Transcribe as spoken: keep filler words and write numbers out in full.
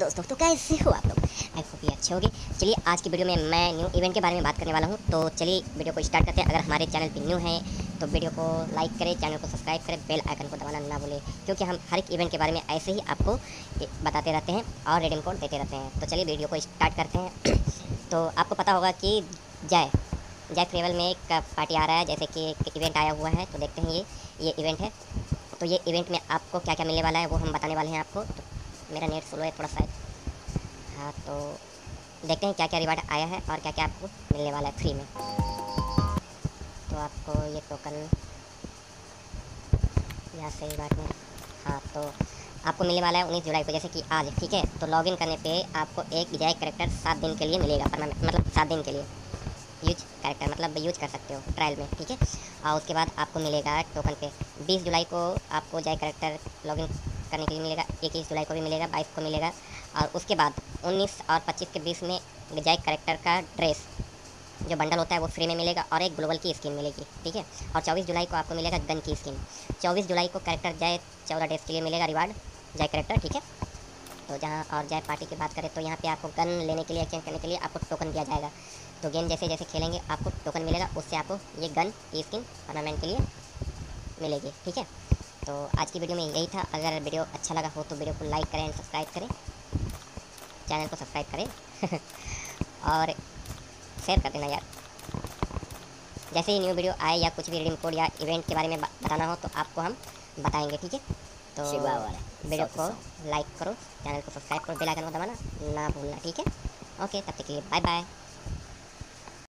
दोस्तों तो कैसे हो आप लोग। आई होप ये अच्छे होंगे। चलिए आज की वीडियो में मैं न्यू इवेंट के बारे में बात करने वाला हूँ। तो चलिए वीडियो को स्टार्ट करते हैं। अगर हमारे चैनल पे न्यू है तो वीडियो को लाइक करें, चैनल को सब्सक्राइब करें, बेल आइकन को दबाना ना भूलें, क्योंकि हम हर एक इवेंट के बारे में ऐसे ही आपको बताते रहते हैं और रिडीम कोड देते रहते हैं। तो चलिए वीडियो को स्टार्ट करते हैं। तो आपको पता होगा कि जय जय फेवल में एक पार्टी आ रहा है, जैसे कि एक इवेंट आया हुआ है। तो देखते हैं ये ये इवेंट है। तो ये इवेंट में आपको क्या क्या मिलने वाला है वो हम बताने वाले हैं आपको। तो मेरा नेट स्लो है थोड़ा सा। हाँ, तो देखते हैं क्या क्या रिवार्ड आया है और क्या क्या आपको मिलने वाला है फ्री में। तो आपको ये टोकन यहाँ से रिवार्ड में, हाँ, तो आपको मिलने वाला है उन्नीस जुलाई को, जैसे कि आज, ठीक है। तो लॉगिन करने पे आपको एक विजय कैरेक्टर सात दिन के लिए मिलेगा, परमानेंट, मतलब सात दिन के लिए यूज कैरेक्टर, मतलब यूज कर सकते हो ट्रायल में, ठीक है। और उसके बाद आपको मिलेगा टोकन पे बीस जुलाई को आपको जय कैरेक्टर लॉगिन करने के लिए मिलेगा, इक्कीस जुलाई को भी मिलेगा, बाईस को मिलेगा। और उसके बाद उन्नीस और पच्चीस के बीच में जय कैरेक्टर का ड्रेस जो बंडल होता है वो फ्री में मिलेगा और एक ग्लोबल की स्किन मिलेगी, ठीक है। और चौबीस जुलाई को आपको मिलेगा गन की स्किन। चौबीस जुलाई को कैरेक्टर जय चौदह डेज के लिए मिलेगा रिवार्ड जय कैरेक्टर, ठीक है। तो जहाँ और जय पार्टी की बात करें तो यहाँ पे आपको गन लेने के लिए, एक्सचेंज करने के लिए आपको टोकन दिया जाएगा। तो गेम जैसे जैसे खेलेंगे आपको टोकन मिलेगा, उससे आपको ये गन की स्किन टूर्नामेंट के लिए मिलेगी, ठीक है। तो आज की वीडियो में यही था। अगर वीडियो अच्छा लगा हो तो वीडियो को लाइक करें एंड सब्सक्राइब करें, चैनल को सब्सक्राइब करें और शेयर कर देना यार। जैसे ही न्यू वीडियो आए या कुछ भी रिडीम कोड या इवेंट के बारे में बताना हो तो आपको हम बताएंगे, ठीक है। तो वीडियो को लाइक करो, चैनल को सब्सक्राइब करो, बेल आइकन को दबाना ना भूलना, ठीक है। ओके, तब तक के लिए बाय बाय।